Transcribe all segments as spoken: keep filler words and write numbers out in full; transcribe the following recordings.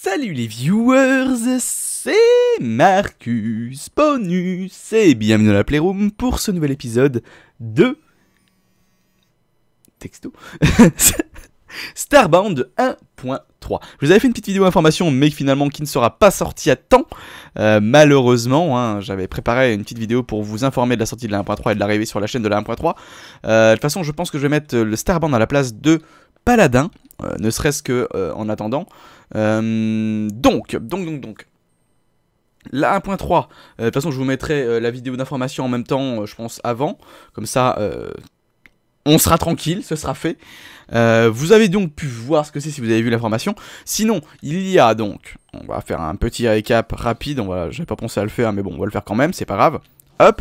Salut les viewers, c'est Marcus Bonus et bienvenue dans la Playroom pour ce nouvel épisode de Texto Starbound un point trois. Je vous avais fait une petite vidéo information mais finalement qui ne sera pas sortie à temps, euh, malheureusement, hein, j'avais préparé une petite vidéo pour vous informer de la sortie de la un point trois et de l'arrivée sur la chaîne de la un point trois. Euh, de toute façon je pense que je vais mettre le Starbound à la place de Paladin, euh, ne serait-ce que euh, en attendant. Euh, donc, donc, donc, donc. La un point trois, euh, de toute façon je vous mettrai euh, la vidéo d'information en même temps, euh, je pense avant, comme ça euh, on sera tranquille, ce sera fait. Euh, vous avez donc pu voir ce que c'est si vous avez vu l'information. Sinon, il y a donc, on va faire un petit récap rapide, on va, j'avais pas pensé à le faire mais bon on va le faire quand même, c'est pas grave. Hop.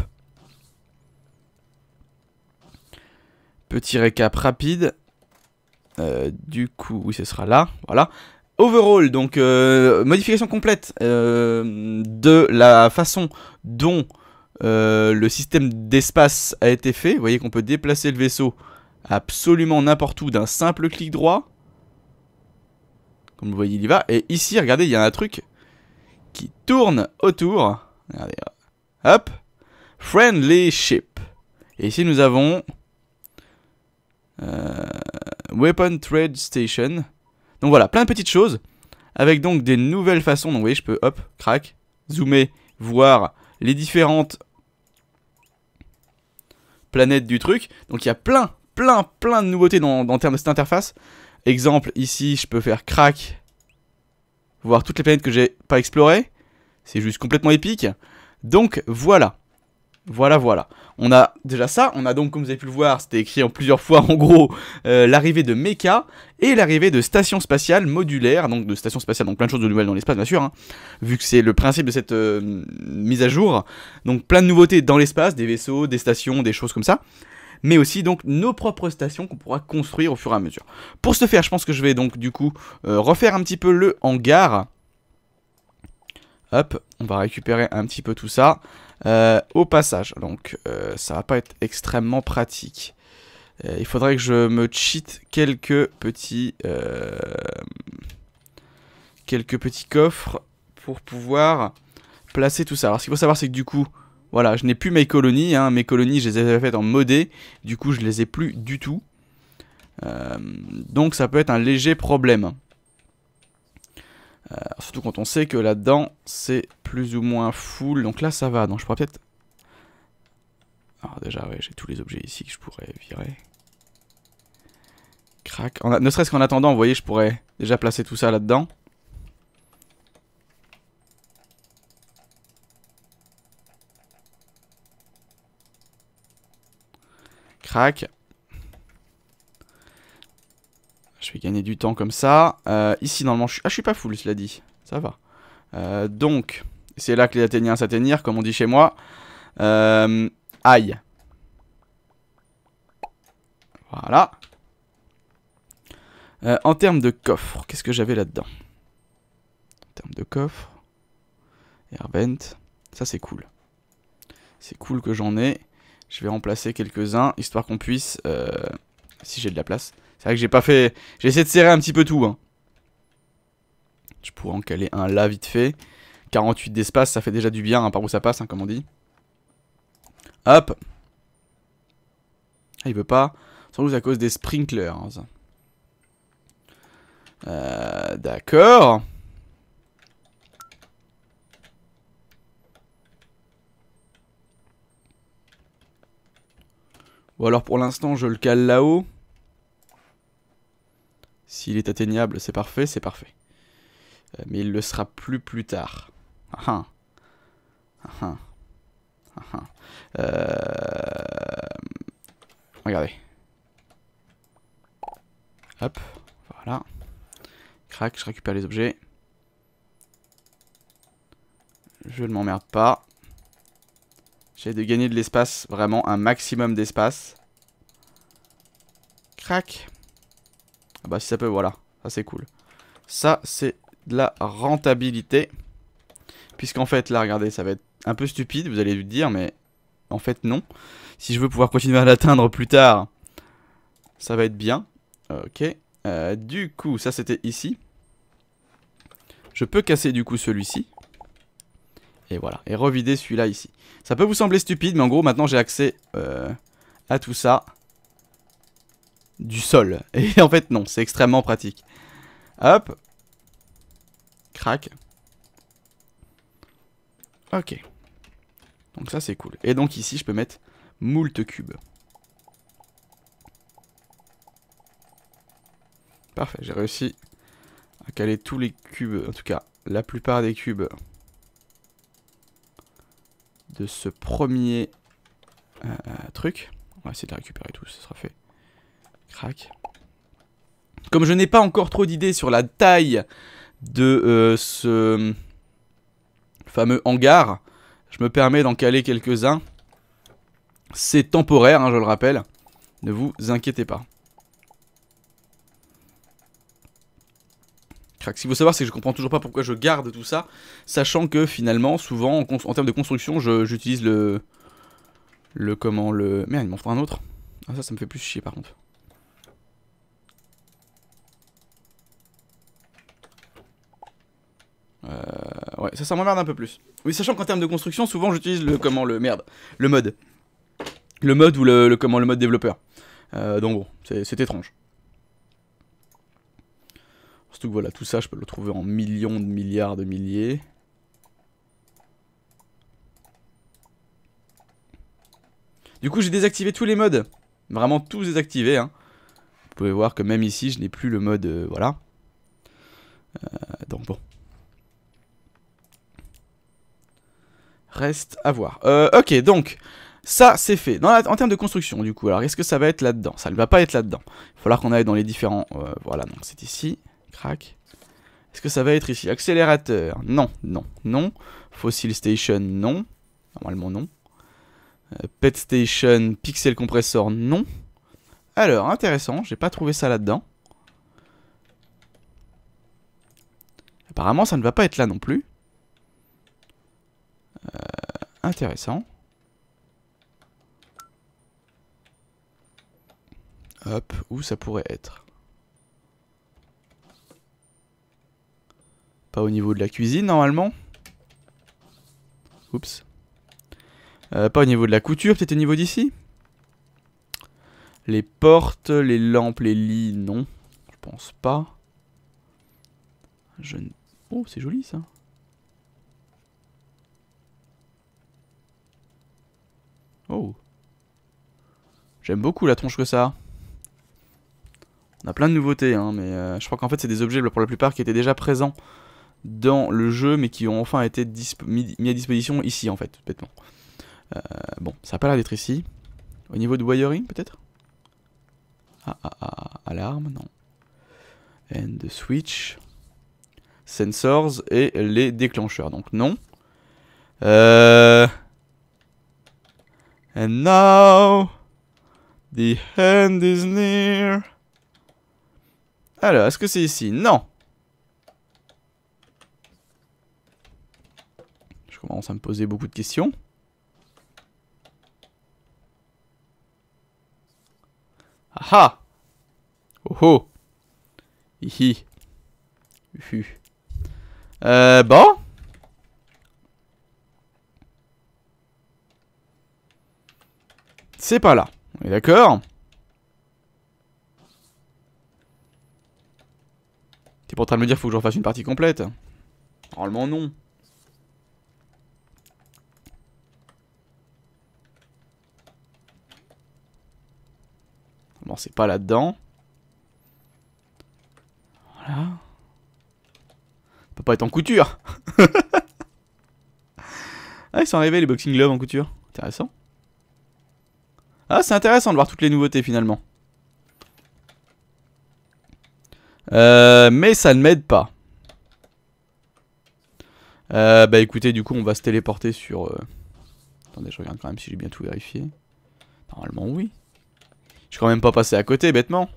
Petit récap rapide. Euh, du coup, oui, ce sera là, voilà. Overall, donc euh, modification complète euh, de la façon dont euh, le système d'espace a été fait. Vous voyez qu'on peut déplacer le vaisseau absolument n'importe où d'un simple clic droit. Comme vous voyez, il y va. Et ici, regardez, il y a un truc qui tourne autour. Regardez, hop, Friendly Ship. Et ici, nous avons euh, Weapon Trade Station. Donc voilà, plein de petites choses, avec donc des nouvelles façons. Donc vous voyez, je peux, hop, crac, zoomer, voir les différentes planètes du truc. Donc il y a plein, plein, plein de nouveautés dans, dans termes de cette interface. Exemple, ici, je peux faire crac, voir toutes les planètes que j'ai pas explorées. C'est juste complètement épique. Donc voilà. Voilà, voilà. On a déjà ça. On a donc, comme vous avez pu le voir, c'était écrit en plusieurs fois, en gros, euh, l'arrivée de méca et l'arrivée de stations spatiales modulaires. Donc de stations spatiales, donc plein de choses de nouvelles dans l'espace, bien sûr, hein, vu que c'est le principe de cette euh, mise à jour. Donc plein de nouveautés dans l'espace, des vaisseaux, des stations, des choses comme ça. Mais aussi donc nos propres stations qu'on pourra construire au fur et à mesure. Pour ce faire, je pense que je vais donc du coup euh, refaire un petit peu le hangar. Hop, on va récupérer un petit peu tout ça. Euh, au passage, donc euh, ça va pas être extrêmement pratique. Euh, il faudrait que je me cheat quelques petits euh, quelques petits coffres pour pouvoir placer tout ça. Alors ce qu'il faut savoir, c'est que du coup, voilà, je n'ai plus mes colonies. Hein. Mes colonies, je les avais faites en modé. Du coup, je les ai plus du tout. Euh, donc ça peut être un léger problème. Euh, surtout quand on sait que là-dedans, c'est plus ou moins full. Donc là, ça va. Donc je pourrais peut-être... Alors déjà, ouais, j'ai tous les objets ici que je pourrais virer. Crac. En a... Ne serait-ce qu'en attendant, vous voyez, je pourrais déjà placer tout ça là-dedans. Crac. Je vais gagner du temps comme ça. Euh, ici, normalement, je suis... Ah, je suis pas full, cela dit. Ça va. Euh, donc, c'est là que les Athéniens s'atteignirent, comme on dit chez moi. Euh, aïe. Voilà. Euh, en termes de coffre, qu'est-ce que j'avais là-dedans? En termes de coffre. Airvent. Ça, c'est cool. C'est cool que j'en ai. Je vais remplacer quelques-uns, histoire qu'on puisse... Euh, si j'ai de la place... C'est vrai que j'ai pas fait... J'ai essayé de serrer un petit peu tout. Hein. Je pourrais en caler un là vite fait. quarante-huit d'espace, ça fait déjà du bien hein, par où ça passe, hein, comme on dit. Hop. Ah, il veut pas. Sans doute à cause des sprinklers. Euh, D'accord. Bon alors pour l'instant je le cale là-haut. S'il est atteignable, c'est parfait, c'est parfait. Euh, mais il le sera plus plus tard. Ah ah. Ah ah. Euh... Regardez. Hop, voilà. Crac, je récupère les objets. Je ne m'emmerde pas. J'essaie de gagner de l'espace, vraiment un maximum d'espace. Crac. Ah bah si ça peut, voilà, ça c'est cool. Ça c'est de la rentabilité. Puisqu'en fait là, regardez, ça va être un peu stupide, vous allez le dire, mais en fait non. Si je veux pouvoir continuer à l'atteindre plus tard, ça va être bien. Ok. Euh, du coup, ça c'était ici. Je peux casser du coup celui-ci. Et voilà, et revider celui-là ici. Ça peut vous sembler stupide, mais en gros maintenant j'ai accès euh, à tout ça du sol. Et en fait non, c'est extrêmement pratique. Hop. Crac. Ok. Donc ça c'est cool. Et donc ici je peux mettre moult cubes. Parfait, j'ai réussi à caler tous les cubes, en tout cas la plupart des cubes de ce premier euh, truc. On va essayer de les récupérer tous, ça sera fait. Crac. Comme je n'ai pas encore trop d'idées sur la taille de euh, ce fameux hangar, je me permets d'en caler quelques-uns. C'est temporaire, hein, je le rappelle. Ne vous inquiétez pas. Ce qu'il faut savoir, c'est que je comprends toujours pas pourquoi je garde tout ça, sachant que finalement, souvent, en, en termes de construction, j'utilise le... Le comment, le... Merde, il m'en faut un autre. Ah, ça, ça me fait plus chier par contre. Euh, ouais, ça, ça m'emmerde un peu plus. Oui, sachant qu'en termes de construction, souvent, j'utilise le... Comment, le... Merde. Le mode. Le mode ou le... le comment, le mode développeur. Euh, donc bon, c'est étrange. Surtout que voilà, tout ça, je peux le trouver en millions de milliards de milliers. Du coup, j'ai désactivé tous les modes. Vraiment tous désactivés. Hein. Vous pouvez voir que même ici, je n'ai plus le mode... Euh, voilà. Euh, donc bon. Reste à voir. Euh, ok, donc... Ça, c'est fait. Dans la, en termes de construction, du coup, alors, est-ce que ça va être là-dedans? Ça ne va pas être là-dedans. Il va falloir qu'on aille dans les différents... Euh, voilà, donc c'est ici. Crac. Est-ce que ça va être ici? Accélérateur? Non, non, non. Fossil Station? Non. Normalement, non. Euh, Pet Station, Pixel Compressor? Non. Alors, intéressant. J'ai pas trouvé ça là-dedans. Apparemment, ça ne va pas être là non plus. Euh, intéressant. Hop, où ça pourrait être? Pas au niveau de la cuisine, normalement. Oups. Euh, pas au niveau de la couture, peut-être au niveau d'ici. Les portes, les lampes, les lits, non. Je pense pas. Je... Oh, c'est joli, ça. Oh. J'aime beaucoup la tronche que ça a. On a plein de nouveautés, hein, mais euh, je crois qu'en fait, c'est des objets, pour la plupart, qui étaient déjà présents dans le jeu, mais qui ont enfin été mis, mis à disposition ici, en fait, bêtement. Euh, bon, ça a pas l'air d'être ici. Au niveau de wiring, peut-être? Ah, ah, ah, alarme, non. And the switch. Sensors et les déclencheurs, donc non. Euh... And now, the end is near. Alors, est-ce que c'est ici? Non. Je commence à me poser beaucoup de questions. Ah ah! Oh oh! Hihi. Uhu. Euh, bon. C'est pas là. On est d'accord? T'es pas en train de me dire qu'il faut que je refasse une partie complète? Normalement non. Bon, c'est pas là-dedans. Voilà. Ça peut pas être en couture. Ah, ils sont arrivés les boxing gloves en couture. Intéressant. Ah, c'est intéressant de voir toutes les nouveautés finalement. Euh, mais ça ne m'aide pas. Euh, bah écoutez, du coup, on va se téléporter sur... Euh... Attendez, je regarde quand même si j'ai bien tout vérifié. Normalement, oui. Je suis quand même pas passé à côté, bêtement.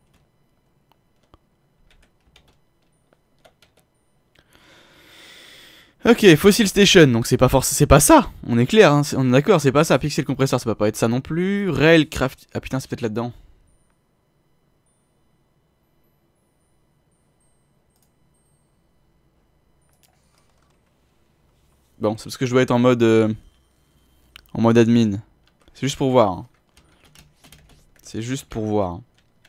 Ok, Fossil Station, donc c'est pas forcément, c'est pas ça. On est clair, hein, on est d'accord, c'est pas ça. Pixel Compressor, ça va pas être ça non plus. Railcraft, ah putain, c'est peut-être là-dedans. Bon, c'est parce que je dois être en mode... Euh, en mode admin. C'est juste pour voir. Hein. C'est juste pour voir.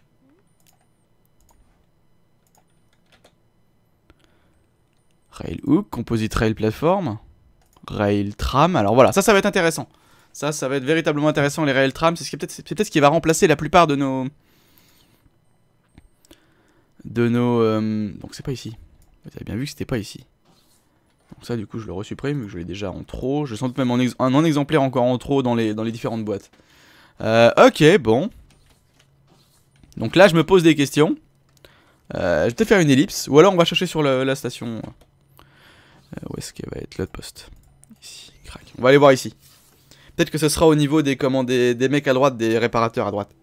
Rail hook, composite rail platform, rail tram. Alors voilà, ça, ça va être intéressant. Ça, ça va être véritablement intéressant, les rail tram. C'est peut-être peut ce qui va remplacer la plupart de nos... De nos... Euh... Donc c'est pas ici. Vous avez bien vu que c'était pas ici. Donc ça, du coup, je le resupprime, vu que je l'ai déjà en trop. Je sens même en ex un non-exemplaire encore en trop dans les, dans les différentes boîtes. Euh, ok, bon. Donc là, je me pose des questions. Euh, je vais peut-être faire une ellipse. Ou alors, on va chercher sur le, la station. Euh, où est-ce qu'elle va être l'autre poste? Ici, crac. On va aller voir ici. Peut-être que ce sera au niveau des, comment, des, des mecs à droite, des réparateurs à droite.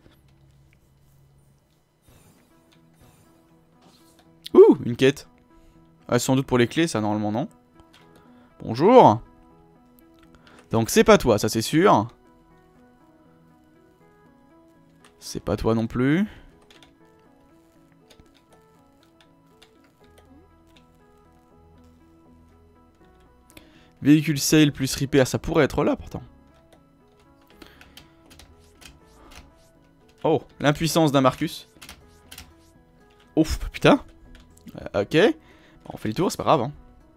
Ouh, une quête. Ah, sans doute pour les clés, ça, normalement, non. Bonjour. Donc, c'est pas toi, ça, c'est sûr. C'est pas toi non plus. Véhicule sale plus repair, ça pourrait être là, pourtant. Oh, l'impuissance d'un Marcus. Ouf, putain. Euh, ok. Bon, on fait le tour, c'est pas grave. Hein.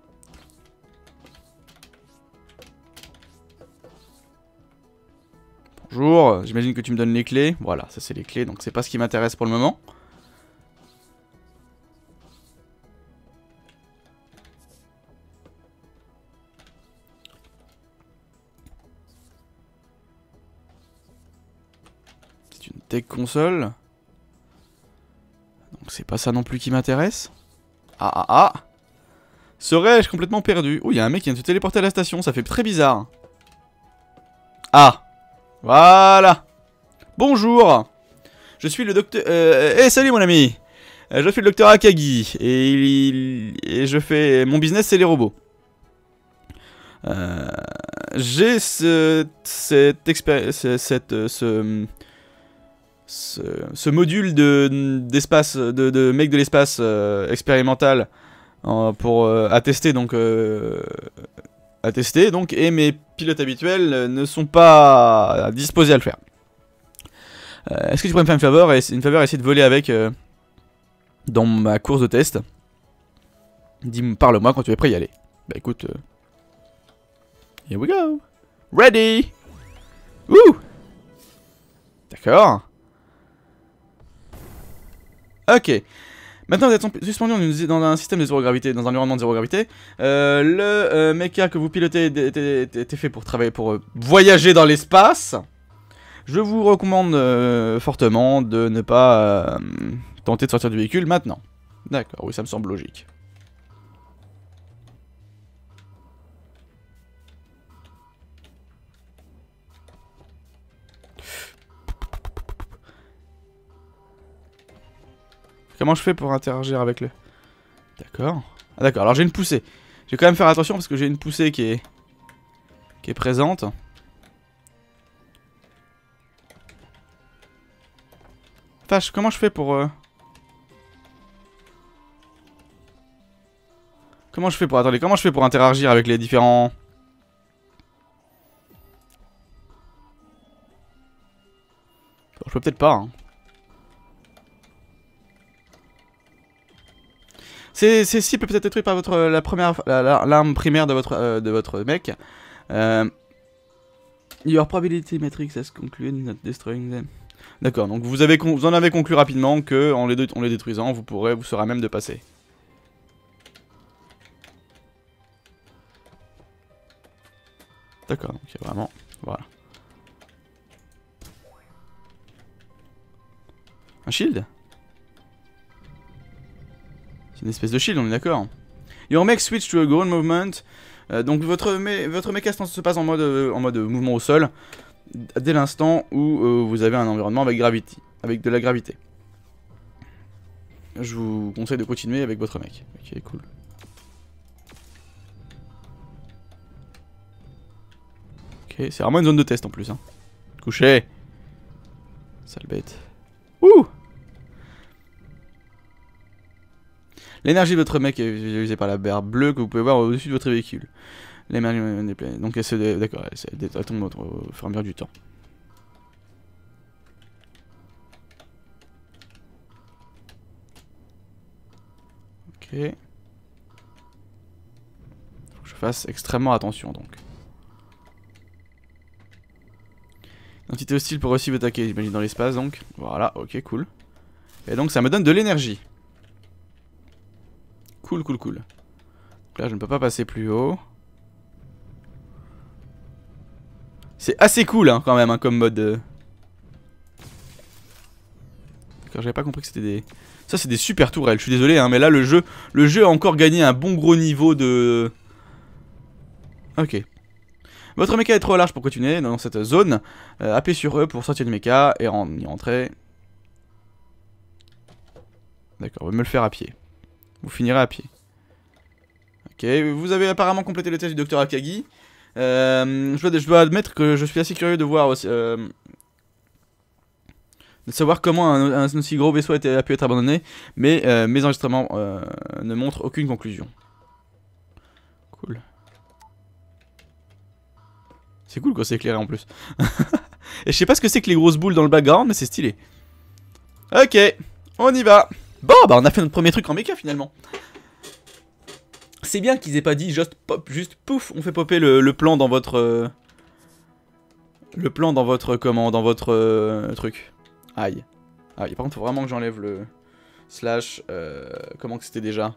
Bonjour, j'imagine que tu me donnes les clés. Voilà, ça c'est les clés, donc c'est pas ce qui m'intéresse pour le moment. C'est une tech console. Donc c'est pas ça non plus qui m'intéresse. Ah ah ah. Serais-je complètement perdu? Oh, il y a un mec qui vient de se téléporter à la station, ça fait très bizarre. Ah. Voilà. Bonjour. Je suis le docteur... Euh... Eh, hey, salut mon ami. euh, Je suis le docteur Akagi. Et, il... et je fais... Mon business, c'est les robots. Euh... J'ai ce... Cette expérience... Cette... Ce... Ce, ce module de d'espace de, de mec de l'espace euh, expérimental euh, pour euh, attester donc euh, attester donc et mes pilotes habituels euh, ne sont pas disposés à le faire. Euh, Est-ce que tu pourrais me faire une faveur et une faveur essayer de voler avec euh, dans ma course de test? Dis-moi, parle-moi quand tu es prêt à y aller. Bah écoute, euh... here we go, ready. Ouh. D'accord. Ok. Maintenant, vous êtes suspendu dans un système de zéro gravité, dans un environnement de zéro gravité. Euh, le euh, mecha que vous pilotez était fait pour travailler, pour euh, voyager dans l'espace. Je vous recommande euh, fortement de ne pas euh, tenter de sortir du véhicule maintenant. D'accord, oui, ça me semble logique. Comment je fais pour interagir avec le... D'accord. Ah d'accord, alors j'ai une poussée. Je vais quand même faire attention parce que j'ai une poussée qui est... qui est présente. Vache, comment je fais pour... Euh... Comment je fais pour... Attendez, comment je fais pour interagir avec les différents... Je peux peut-être pas, hein. Ces cibles peuvent être détruites par votre, la première, l'arme primaire de votre, euh, de votre mec. Euh, your probability matrix has concluded not destroying them. D'accord, donc vous, avez, vous en avez conclu rapidement que en les, en les détruisant, vous pourrez, vous serez à même de passer. D'accord, donc il y a vraiment, voilà. Un shield? C'est une espèce de shield, on est d'accord. Your mech switch to a ground movement. Euh, donc votre, mé votre méca se passe en mode, euh, en mode mouvement au sol dès l'instant où euh, vous avez un environnement avec, gravity, avec de la gravité. Je vous conseille de continuer avec votre mec. Ok, cool. Ok, c'est vraiment une zone de test en plus. Hein. Couché. Sale bête. Ouh. L'énergie de votre mec est visualisée par la barre bleue que vous pouvez voir au-dessus de votre véhicule. Les mains des planètes. Donc elle se... D'accord, elle tombe au fur et à mesure du temps. Ok. Faut que je fasse extrêmement attention donc. Entité hostile pour aussi attaquer, j'imagine dans l'espace donc. Voilà, ok, cool. Et donc ça me donne de l'énergie. Cool, cool, cool. Donc là je ne peux pas passer plus haut. C'est assez cool hein, quand même hein, comme mode. Euh... D'accord, j'avais pas compris que c'était des... Ça c'est des super tourelles, je suis désolé hein, mais là le jeu, le jeu a encore gagné un bon gros niveau de... Ok. Votre méca est trop large pour continuer dans cette zone. Euh, appuyez sur E pour sortir du méca et en y rentrer. D'accord, on va me le faire à pied. Vous finirez à pied. Ok, vous avez apparemment complété le test du docteur Akagi. Euh, je, dois, je dois admettre que je suis assez curieux de voir aussi, euh, de savoir comment un, un aussi gros vaisseau a, été, a pu être abandonné, mais euh, mes enregistrements euh, ne montrent aucune conclusion. Cool. C'est cool quand c'est éclairé en plus. Et je sais pas ce que c'est que les grosses boules dans le background, mais c'est stylé. Ok, on y va. Bon, bah on a fait notre premier truc en méca finalement. C'est bien qu'ils aient pas dit juste pop, juste pouf, on fait popper le, le plan dans votre... Euh, le plan dans votre... Comment dans votre euh, truc. Aïe. Aïe, par contre faut vraiment que j'enlève le... Slash... Euh, comment que c'était déjà?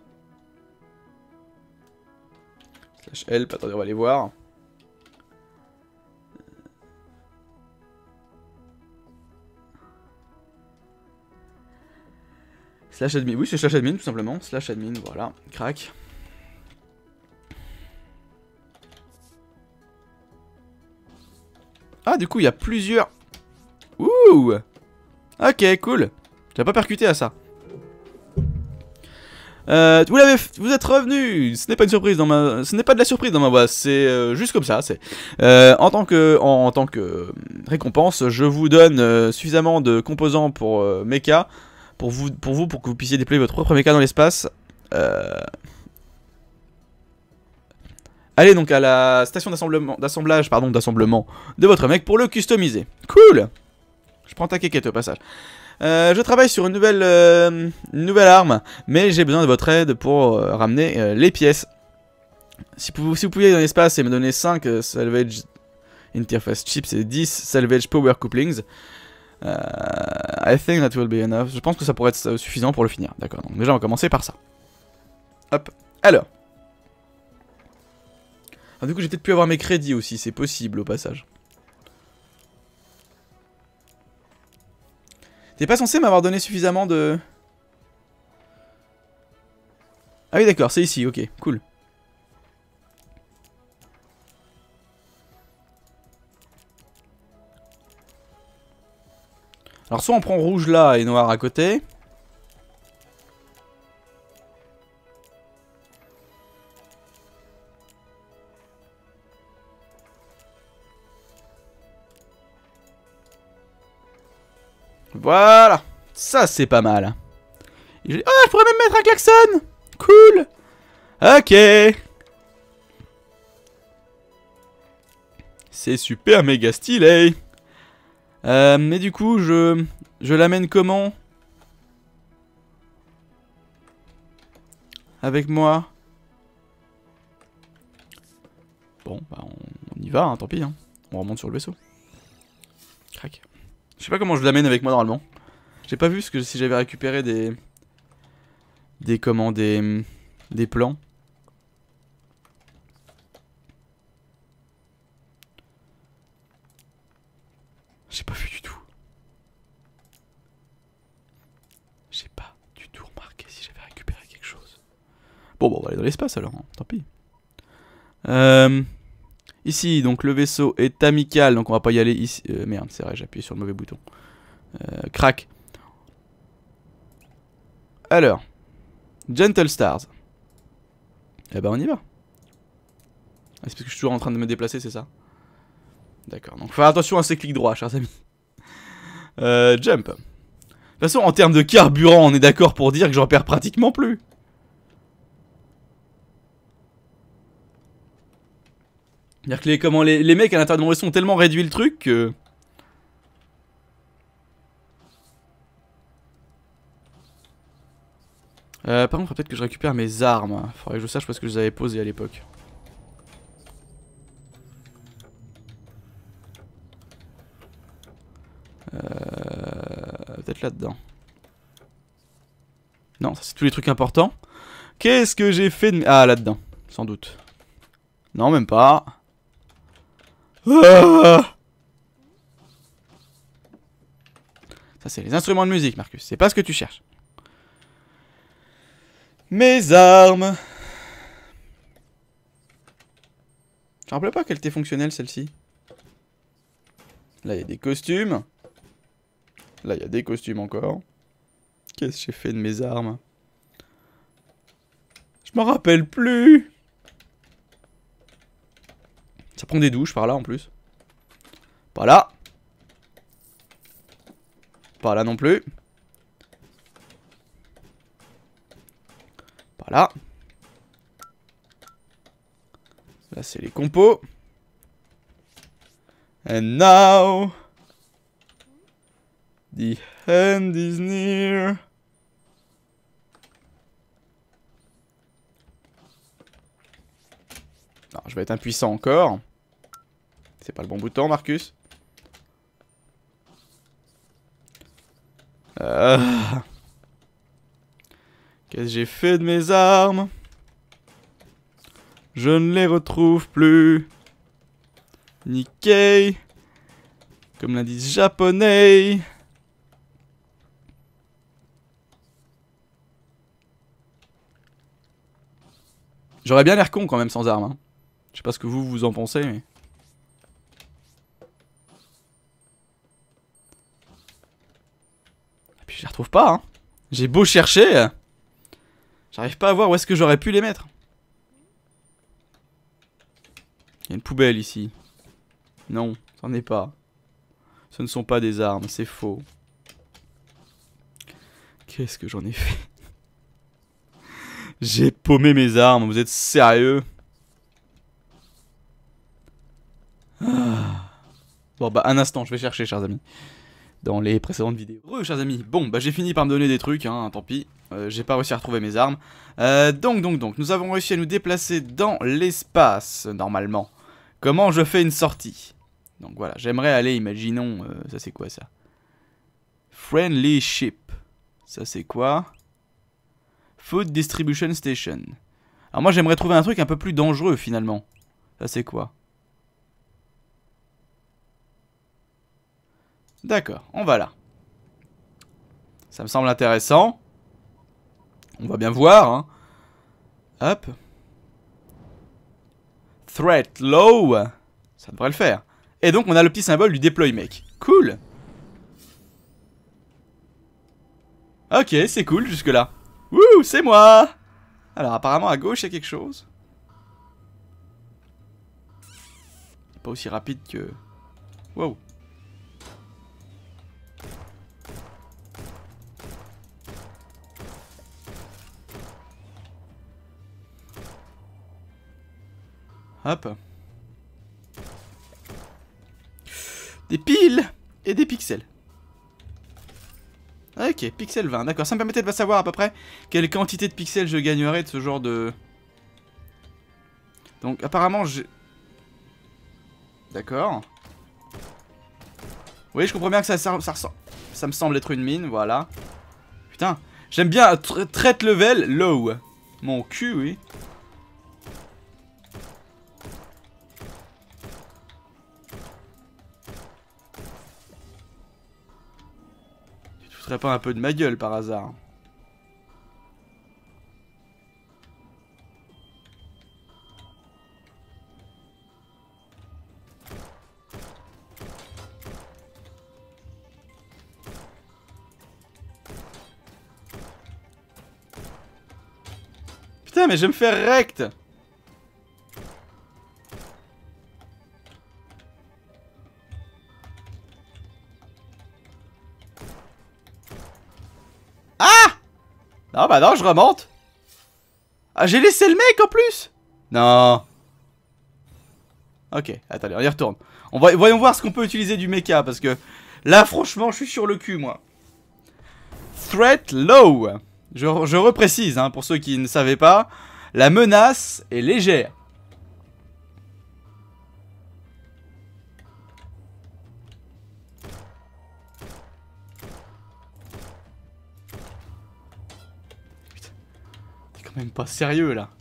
Slash help, attendez on va aller voir. Slash admin, oui c'est slash admin tout simplement. Slash admin, voilà, crac. Ah, du coup, il y a plusieurs... Ouh. Ok, cool. J'avais pas percuté à ça. Euh, vous l'avez, vous êtes revenu. Ce n'est pas une surprise dans ma, ce n'est pas de la surprise dans ma voix. C'est euh, juste comme ça. C'est euh, en tant que, en, en tant que récompense, je vous donne euh, suffisamment de composants pour euh, mecha, pour vous, pour vous, pour que vous puissiez déployer votre propre mecha dans l'espace. Euh... Allez donc à la station d'assemblage pardon, d'assemblement de votre mec pour le customiser. Cool. Je prends ta quéquette au passage. Euh, je travaille sur une nouvelle, euh, une nouvelle arme, mais j'ai besoin de votre aide pour euh, ramener euh, les pièces. Si vous, si vous pouviez aller dans l'espace et me donner cinq euh, salvage interface chips et dix salvage power couplings, euh, I think that will be enough. Je pense que ça pourrait être suffisant pour le finir. D'accord, donc déjà on va commencer par ça. Hop, alors. Ah, du coup j'ai peut-être pu avoir mes crédits aussi, c'est possible au passage. T'es pas censé m'avoir donné suffisamment de... Ah oui d'accord, c'est ici, ok, cool. Alors soit on prend rouge là et noir à côté. Voilà, ça c'est pas mal. Ah, oh, je pourrais même mettre un klaxon. Cool. Ok. C'est super méga stylé. Euh, mais du coup, je, je l'amène comment? Avec moi? Bon, bah on, on y va, hein, tant pis. Hein. On remonte sur le vaisseau. Crac. Je sais pas comment je l'amène avec moi normalement. J'ai pas vu ce que si j'avais récupéré des... Des comment, des... Des plans. J'ai pas vu du tout. J'ai pas du tout remarqué si j'avais récupéré quelque chose. Bon, bon, on va aller dans l'espace alors, hein. Tant pis. Euh... Ici, donc le vaisseau est amical, donc on va pas y aller ici. Euh, merde, c'est vrai, j'ai appuyé sur le mauvais bouton. Euh, crac. Alors, Gentle Stars. Eh ben on y va. Ah, c'est parce que je suis toujours en train de me déplacer, c'est ça? D'accord, donc faut faire attention à ces clics droits, chers amis. Euh, jump. De toute façon, en termes de carburant, on est d'accord pour dire que j'en perds pratiquement plus. C'est-à-dire que les, comment, les, les mecs à l'intérieur de mon vaisseau ont tellement réduit le truc que... Euh, par contre, peut-être que je récupère mes armes. Faudrait que je sache parce que je les avais posées à l'époque. Euh, peut-être là-dedans. Non, ça c'est tous les trucs importants. Qu'est-ce que j'ai fait de... Ah, là-dedans, sans doute. Non, même pas. Ah, ça c'est les instruments de musique, Marcus. C'est pas ce que tu cherches. Mes armes. Je me rappelais pas qu'elle était fonctionnelle celle-ci. Là il y a des costumes. Là il y a des costumes encore. Qu'est-ce que j'ai fait de mes armes? Je m'en rappelle plus. Ça prend des douches par là en plus. Pas là. Pas là non plus. Pas là. Là c'est les compos. And now the end is near. Non, je vais être impuissant encore. C'est pas le bon bouton, Marcus. Euh... Qu'est-ce que j'ai fait de mes armes? Je ne les retrouve plus. Nikkei. Comme l'indice japonais. J'aurais bien l'air con quand même sans armes. Hein. Je sais pas ce que vous, vous en pensez, mais... Et puis je les retrouve pas, hein. J'ai beau chercher. J'arrive pas à voir où est-ce que j'aurais pu les mettre. Il y a une poubelle ici. Non, c'en est pas. Ce ne sont pas des armes, c'est faux. Qu'est-ce que j'en ai fait? J'ai paumé mes armes, vous êtes sérieux? Ah. Bon bah un instant, je vais chercher, chers amis. Dans les précédentes vidéos. Re, chers amis. Bon, bah j'ai fini par me donner des trucs, hein, tant pis. Euh, j'ai pas réussi à retrouver mes armes. Euh, donc, donc, donc, nous avons réussi à nous déplacer dans l'espace, normalement. Comment je fais une sortie? Donc voilà, j'aimerais aller, imaginons, euh, ça c'est quoi ça? Friendly Ship. Ça c'est quoi? Food Distribution Station. Alors moi j'aimerais trouver un truc un peu plus dangereux finalement. Ça c'est quoi? D'accord, on va là. Ça me semble intéressant. On va bien voir, hein. Hop. Threat low. Ça devrait le faire. Et donc on a le petit symbole du deploy mech. Cool. Ok, c'est cool jusque là. Wouh, c'est moi. Alors apparemment à gauche il y a quelque chose. Pas aussi rapide que... Wow. Hop. Des piles et des pixels. Ok, pixel vingt, d'accord. Ça me permettait de savoir à peu près quelle quantité de pixels je gagnerais de ce genre de... Donc apparemment j'ai... D'accord. Oui, je comprends bien que ça, ça, ça, ça, ça me semble être une mine, voilà. Putain, j'aime bien traite level low. Mon cul, oui. Pas un peu de ma gueule par hasard. Putain mais je vais me faire rect. Non, bah non, je remonte. Ah, j'ai laissé le mec en plus. Non. Ok, attendez, on y retourne. On va, voyons voir ce qu'on peut utiliser du mecha, parce que là, franchement, je suis sur le cul, moi. Threat low. Je, je reprécise, hein, pour ceux qui ne savaient pas, la menace est légère. Putain, t'es quand même pas sérieux, là.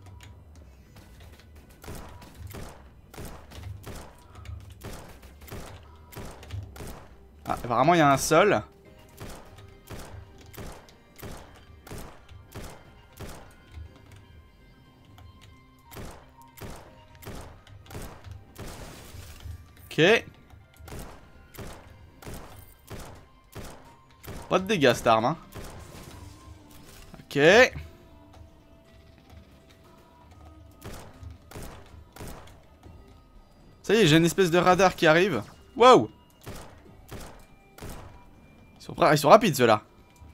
Ah, apparemment, il y a un sol. Ok. Pas de dégâts cette arme, hein. Ok. Ça y est, j'ai une espèce de radar qui arrive. Wow. Ils sont, ils sont rapides ceux-là.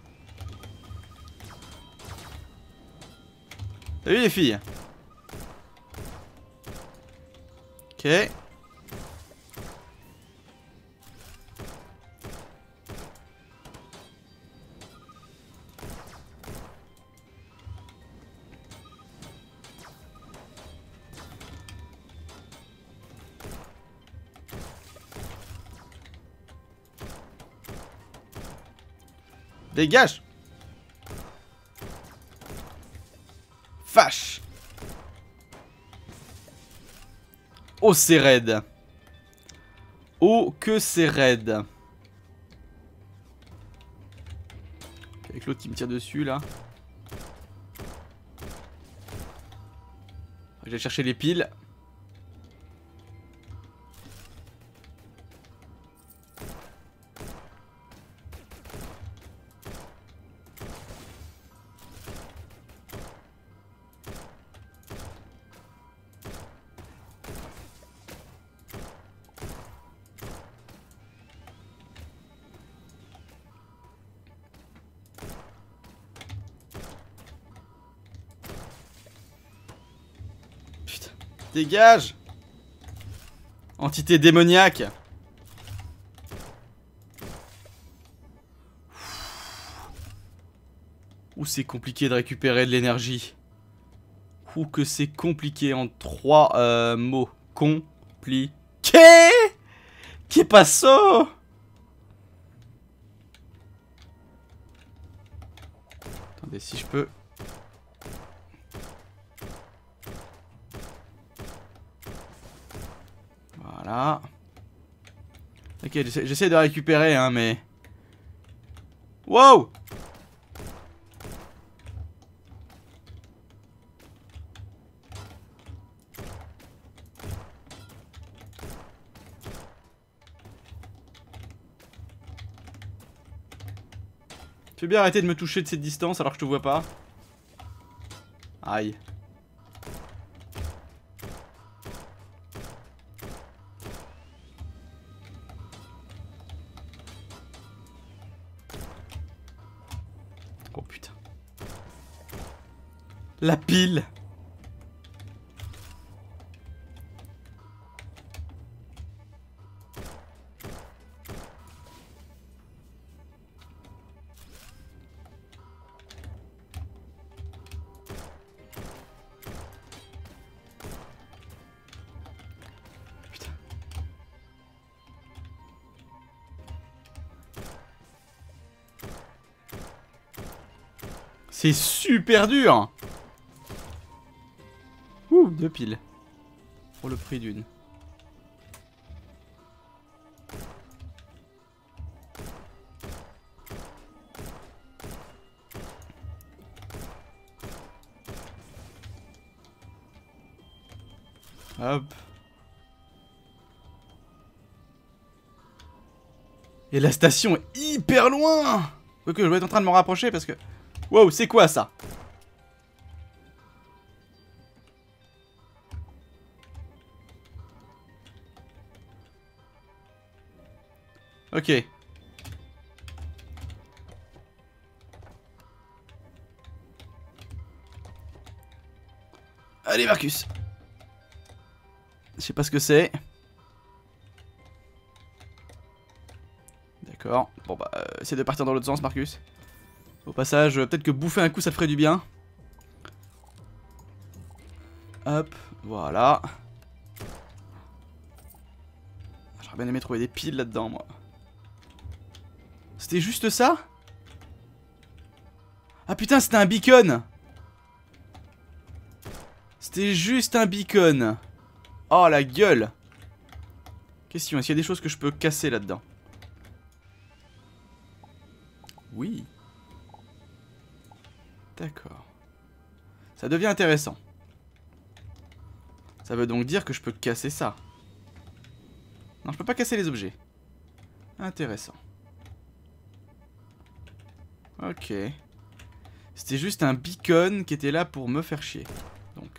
Salut les filles. Ok. Dégage. Fâche. Oh c'est raide. Oh que c'est raide. Avec l'autre qui me tire dessus là. Je vais chercher les piles. Dégage. Entité démoniaque. Ouh, c'est compliqué de récupérer de l'énergie. Ouh, que c'est compliqué en trois euh, mots. Compliqué. Qu'est passo? Attendez, si je peux... Voilà. Ok, j'essaie de récupérer, hein, mais... Wow! Tu veux bien arrêter de me toucher de cette distance alors que je te vois pas? Aïe. Oh putain. La pile. Putain. C'est super dur. Ouh, deux piles. Pour le prix d'une. Hop. Et la station est hyper loin. Ok, je vais être en train de me rapprocher parce que... Wow, c'est quoi ça? Ok. Allez Marcus. Je sais pas ce que c'est. D'accord. Bon bah, euh, essaie de partir dans l'autre sens, Marcus. Au passage, euh, peut-être que bouffer un coup, ça te ferait du bien. Hop, voilà. J'aurais bien aimé trouver des piles là-dedans, moi. C'était juste ça? Ah putain, c'était un beacon! C'était juste un beacon. Oh la gueule. Question, est-ce qu'il y a des choses que je peux casser là-dedans? Oui. D'accord. Ça devient intéressant. Ça veut donc dire que je peux casser ça. Non, je peux pas casser les objets. Intéressant. Ok. C'était juste un beacon qui était là pour me faire chier. Donc.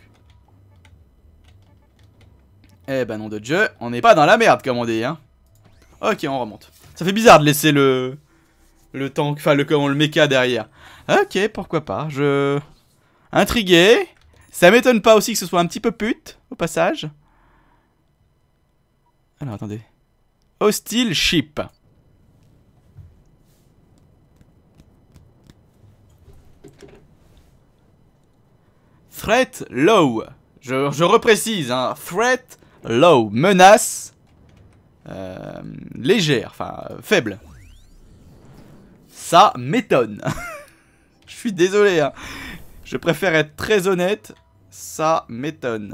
Eh ben nom de Dieu, on n'est pas dans la merde comme on dit, hein. Ok, on remonte. Ça fait bizarre de laisser le... Le tank, enfin le, comment, le mecha derrière. Ok, pourquoi pas, je... Intrigué. Ça m'étonne pas aussi que ce soit un petit peu pute, au passage. Alors, attendez. Hostile ship. Threat low. Je, je reprécise, hein. Threat low. Menace. Euh, légère, enfin, euh, faible. Ça m'étonne. Je suis désolé, hein. Je préfère être très honnête. Ça m'étonne.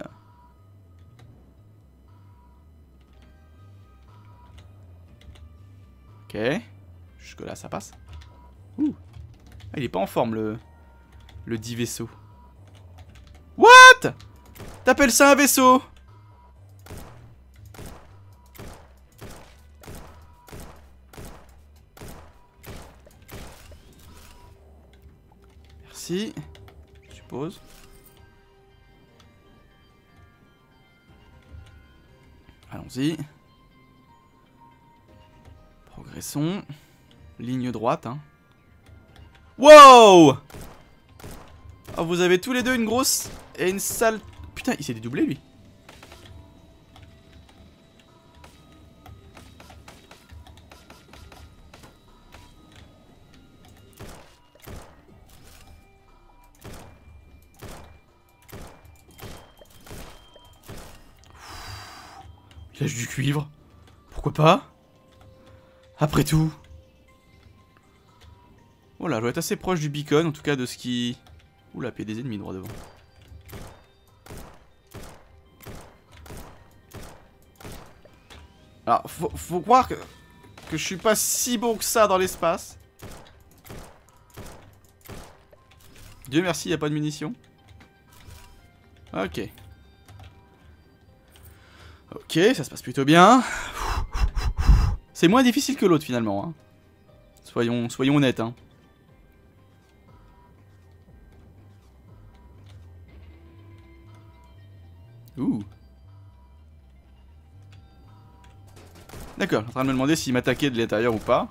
Ok. Jusque là, ça passe. Ouh. Ah, il est pas en forme, le... Le dit vaisseau. What? T'appelles ça un vaisseau? Merci. Je suppose. Allons-y. Progressons. Ligne droite, hein. Wow! Oh, vous avez tous les deux une grosse et une sale... Putain, il s'est dédoublé, lui. Il lâche du cuivre. Pourquoi pas? Après tout. Voilà, je dois être assez proche du beacon, en tout cas de ce qui... Oula, il y a des ennemis droit devant. Alors, faut, faut croire que, que je suis pas si bon que ça dans l'espace. Dieu merci, il n'y a pas de munitions. Ok. Ok, ça se passe plutôt bien. C'est moins difficile que l'autre finalement. Hein. Soyons, soyons honnêtes. Hein. Ouh. D'accord, je suis en train de me demander s'il m'attaquait de l'intérieur ou pas.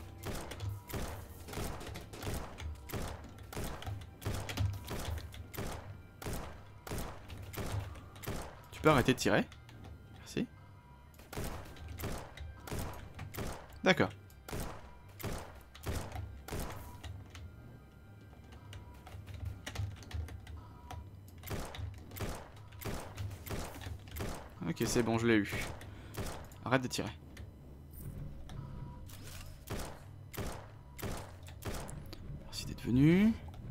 Tu peux arrêter de tirer? Merci. D'accord. Ok, c'est bon, je l'ai eu. Arrête de tirer. Merci d'être venu.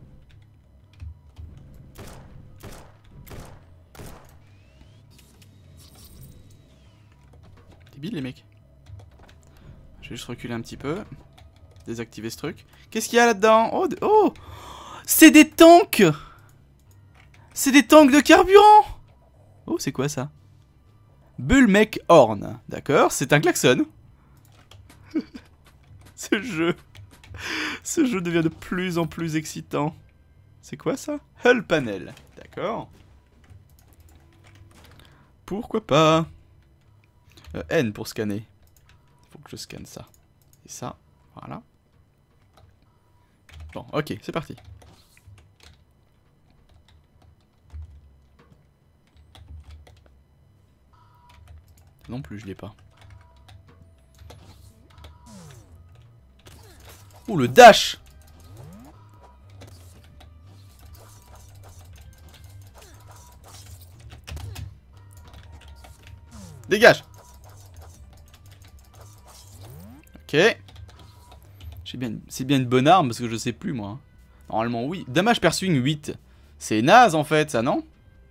Débile les mecs. Je vais juste reculer un petit peu. Désactiver ce truc. Qu'est-ce qu'il y a là-dedans? Oh, oh, c'est des tanks. C'est des tanks de carburant. Oh, c'est quoi ça? Bullmec Horn. D'accord, c'est un klaxon. Ce jeu. Ce jeu devient de plus en plus excitant. C'est quoi ça? Hull panel. D'accord. Pourquoi pas? euh, N pour scanner. Faut que je scanne ça. Et ça. Voilà. Bon, ok, c'est parti. Non plus, je l'ai pas. Ouh, le dash! Dégage! Ok. C'est bien, bien une bonne arme parce que je sais plus moi. Normalement oui. Damage per swing huit. C'est naze en fait ça, non?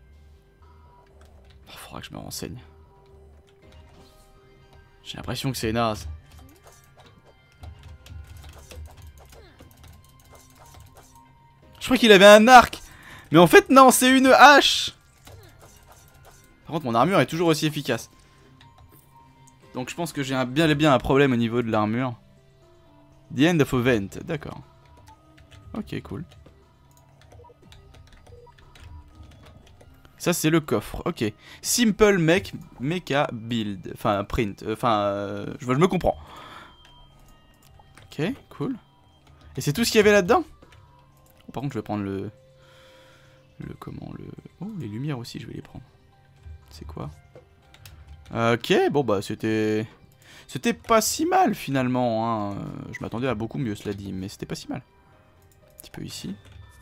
Oh, faudra que je me renseigne. J'ai l'impression que c'est naze. Je crois qu'il avait un arc. Mais en fait non, c'est une hache. Par contre mon armure est toujours aussi efficace. Donc je pense que j'ai un, bien et bien un problème au niveau de l'armure. The end of event, d'accord. Ok, cool. Ça c'est le coffre, ok. Simple mech, mecha build, enfin print, enfin euh, je, je me comprends. Ok, cool. Et c'est tout ce qu'il y avait là-dedans? Oh, par contre je vais prendre le... Le comment, le... Oh, les lumières aussi je vais les prendre. C'est quoi? Ok, bon bah c'était... C'était pas si mal finalement, hein. Je m'attendais à beaucoup mieux cela dit, mais c'était pas si mal. Un petit peu ici.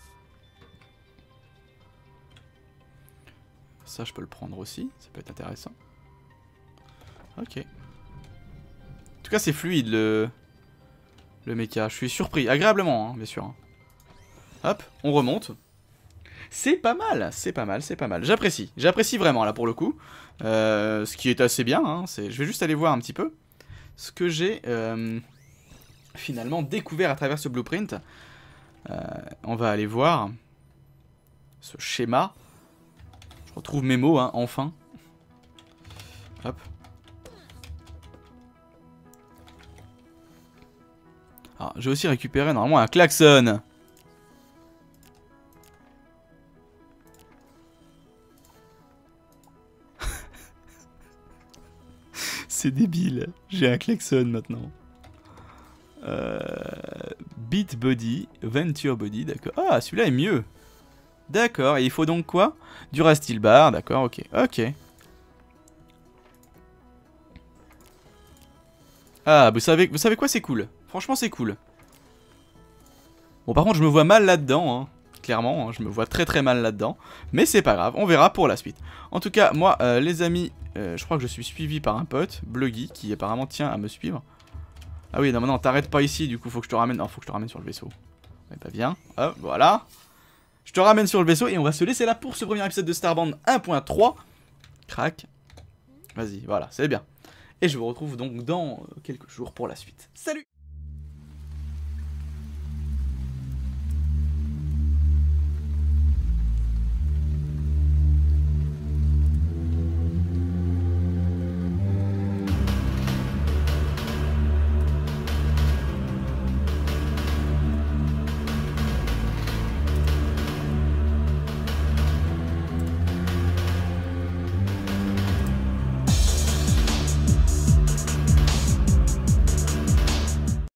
Ça je peux le prendre aussi, ça peut être intéressant. Ok. En tout cas c'est fluide le... Le mecha, je suis surpris, agréablement hein, bien sûr. Hop, on remonte. C'est pas mal, c'est pas mal, c'est pas mal. J'apprécie, j'apprécie vraiment là pour le coup. Euh, ce qui est assez bien, hein, je vais juste aller voir un petit peu ce que j'ai euh, finalement découvert à travers ce blueprint. Euh, on va aller voir ce schéma. Je retrouve mes mots, hein, enfin. Hop. Alors, j'ai aussi récupéré normalement un klaxon. C'est débile. J'ai un klaxon maintenant. Euh, Beat Body, Venture Body, d'accord. Ah, celui-là est mieux. D'accord, et il faut donc quoi? Du Rasteel Bar, d'accord, ok. Ok. Ah, vous savez, vous savez quoi, c'est cool. Franchement, c'est cool. Bon, par contre, je me vois mal là-dedans, hein. Clairement, hein, je me vois très très mal là-dedans. Mais c'est pas grave, on verra pour la suite. En tout cas, moi, euh, les amis, euh, je crois que je suis suivi par un pote, Bluggy, qui apparemment tient à me suivre. Ah oui, non, non, t'arrêtes pas ici, du coup, faut que je te ramène... Non, faut que je te ramène sur le vaisseau. Ouais, bah viens, hop, voilà. Je te ramène sur le vaisseau et on va se laisser là pour ce premier épisode de Starband un point trois. Crac. Vas-y, voilà, c'est bien. Et je vous retrouve donc dans quelques jours pour la suite. Salut!